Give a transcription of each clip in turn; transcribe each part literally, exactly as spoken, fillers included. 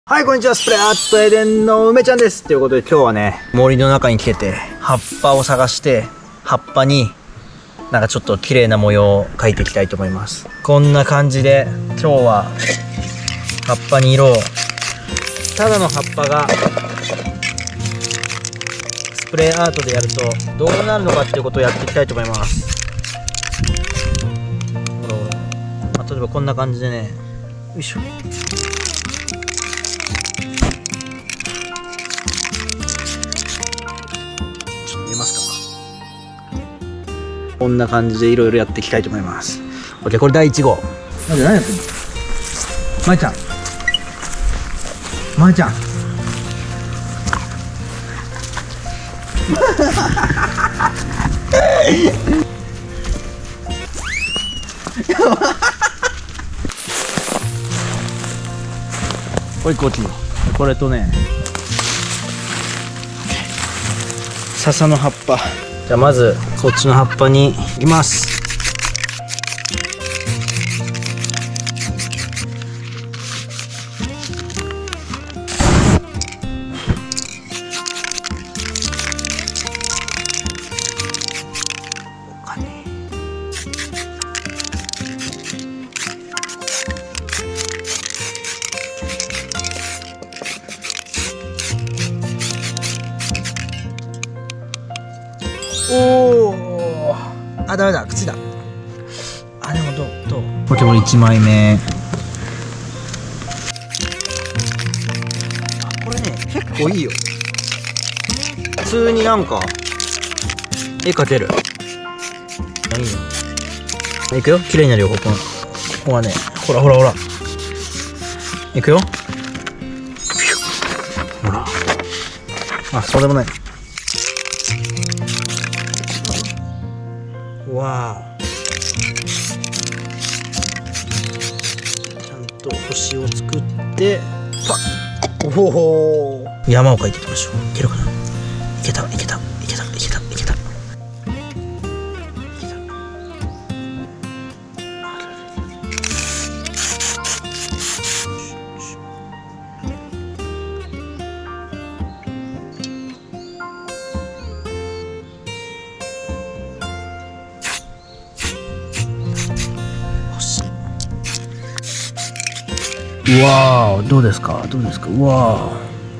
はい、こんにちは。スプレーアートエデンの梅ちゃんです。ということで今日はね、森の中に来てて、葉っぱを探して、葉っぱになんかちょっと綺麗な模様を描いていきたいと思います。こんな感じで、今日は葉っぱに色を、ただの葉っぱがスプレーアートでやるとどうなるのかっていうことをやっていきたいと思います。ほらほら、まあ、例えばこんな感じでね、よいしょ。こんな感じでいろいろやっていきたいと思います。OK、これだいいち号。まじ何やってんの？まいちゃん。まいちゃん。これこっち。これとね、笹の葉っぱ。じゃあまずこっちの葉っぱにいきます。おお、あ、ダメだ、口だ。あ、でもどうどうこれこれいちまいめ。あ、これね結構いいよ。普通になんか絵描ける。いいよ。いくよ、綺麗になるよ。ここここはね、ほらほらほら、いくよ。ほら、あ、そうでもない。わあ、ちゃんと星を作ってパッ。おお、山を描いていきましょう。いけるかな。いけたいけたいけたいけたいけたいけた。うわー、どうですかどうですか。うわ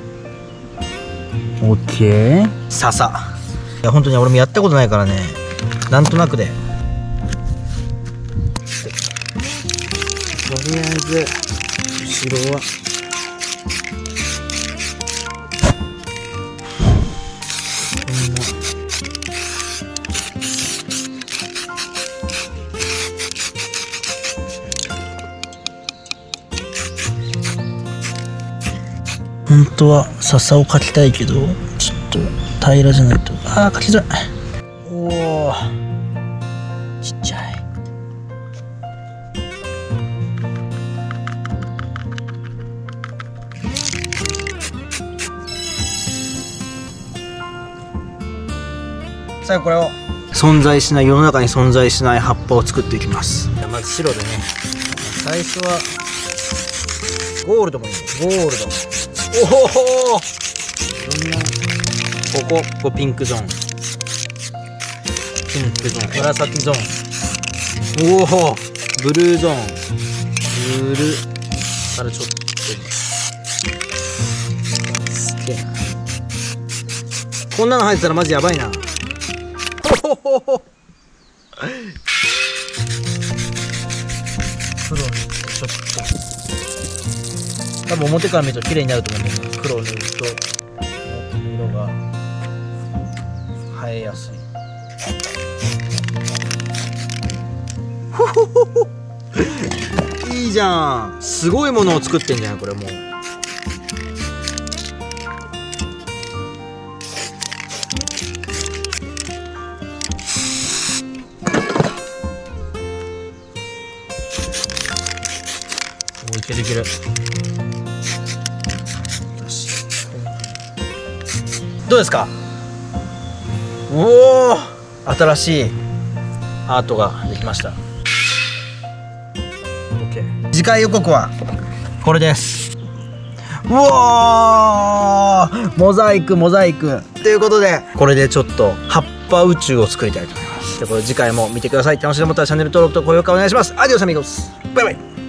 ー、オッケー。笹、いや本当に俺もやったことないからね、なんとなくで。とりあえず後ろは本当は笹を描きたいけど、ちょっと平らじゃないと。ああ、描きづらい。おお、ちっちゃい。最後これを存在しない、世の中に存在しない葉っぱを作っていきます。じゃあまず白でね、最初はゴールドもいいね。ゴールド、おお、ここ、ここピンクゾーン、ピンクゾーン、紫ゾーン、おお、ブルーゾーン、ブルーからちょっとすげえな。こんなの入ってたらマジやばいな。おほほほ、黒にちょっと多分表から見ると綺麗になると思うんだけど、黒を塗ると表の色が映えやすい。ほほほほ、いいじゃん。すごいものを作ってんじゃんこれ。もうお、いけるいける。どうですか。おお、新しいアートができました。 OK、次回予告はこれです。 うわー、モザイクモザイクということで、これでちょっと葉っぱ宇宙を作りたいと思います。ということで次回も見てください。楽しいと思ったらチャンネル登録と高評価お願いします。アディオスアミゴス、バイバイ。